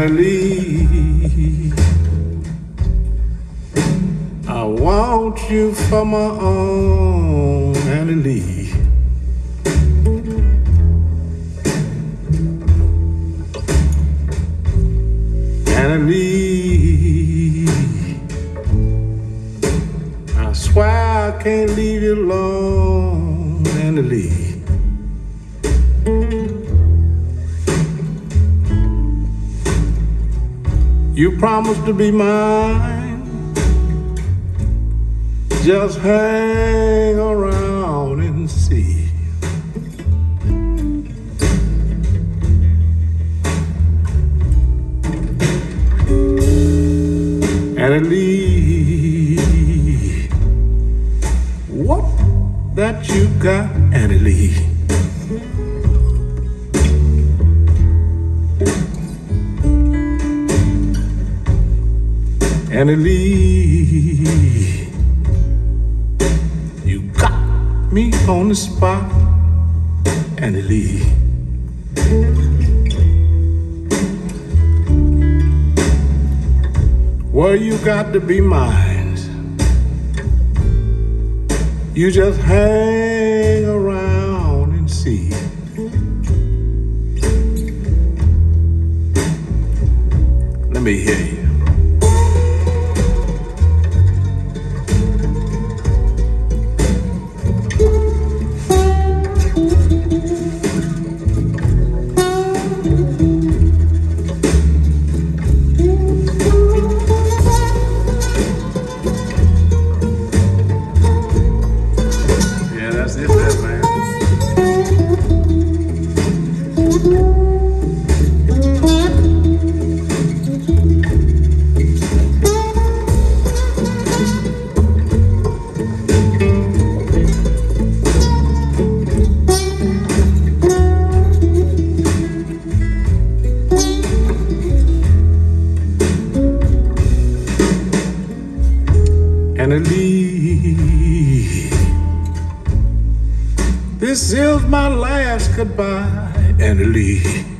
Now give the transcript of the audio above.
Anna Lee, I want you for my own, Anna Lee. Anna Lee, I swear I can't leave you alone, Anna Lee. You promised to be mine, just hang around and see. Anna Lee, what that you got, Anna Lee? Anna Lee, you got me on the spot, Anna Lee. Well, you got to be mine. You just hang around and see. Let me hear you. That's it, man. Anna Lee, this is my last goodbye, Anna Lee.